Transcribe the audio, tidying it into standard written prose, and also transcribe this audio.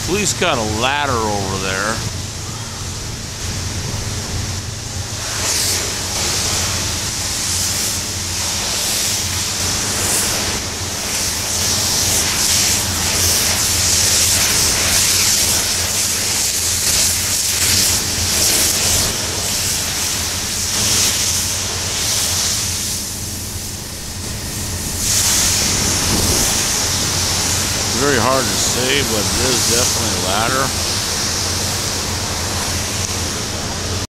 Police got a ladder over there. Very hard to say, but it is definitely a ladder.